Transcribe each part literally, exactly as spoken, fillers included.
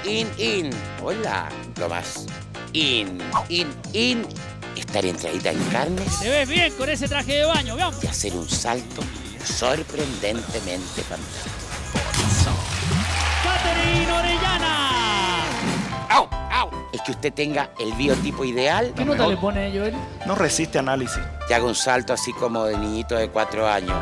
In, in. Hola. Lo más in, in, in. Estar entradita en carnes. Te ves bien con ese traje de baño, vamos. Y hacer un salto sorprendentemente fantástico. Katherine Orellana. ¡Au! ¡Au! Es que usted tenga el biotipo ideal. ¿Qué nota le pone, Joel? No resiste análisis. Y haga un salto así como de niñito de cuatro años.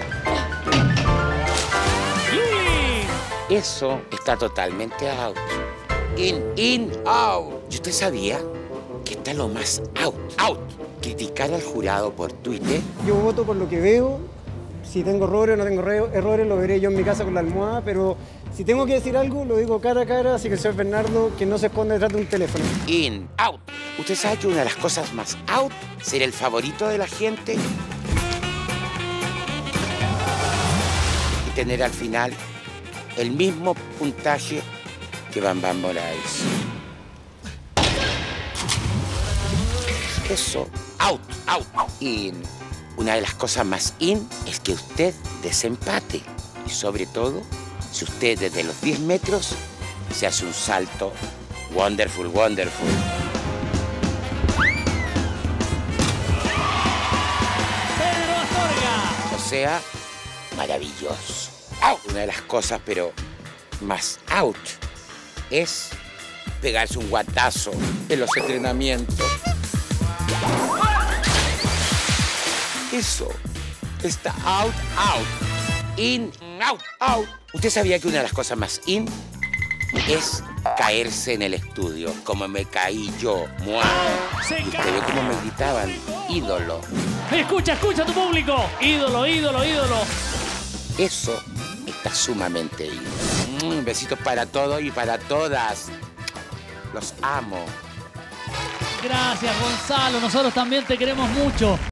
Sí. Eso está totalmente out. In, in, out. ¿Y usted sabía que está lo más out? Out. Criticar al jurado por Twitter. Yo voto por lo que veo. Si tengo errores o no tengo errores, lo veré yo en mi casa con la almohada, pero si tengo que decir algo, lo digo cara a cara, así que el señor Bernardo, que no se esconde detrás de un teléfono. In, out. ¿Usted sabe que una de las cosas más out es ser el favorito de la gente? Y tener al final el mismo puntaje que Bam Bam Moraes. Eso, out, out, in. Una de las cosas más in es que usted desempate. Y sobre todo, si usted desde los diez metros se hace un salto wonderful, wonderful. Pedro Astorga. O sea, maravilloso. Out. Una de las cosas, pero más out, es pegarse un guatazo en los entrenamientos. Eso está out, out. In, out, out. ¿Usted sabía que una de las cosas más in es caerse en el estudio? Como me caí yo. ¡Mua! Se Y usted cae. ve cómo me gritaban, ídolo. Escucha, escucha a tu público. Ídolo, ídolo, ídolo. Eso está sumamente in. Mm, besitos para todos y para todas. Los amo. Gracias, Gonzalo. Nosotros también te queremos mucho.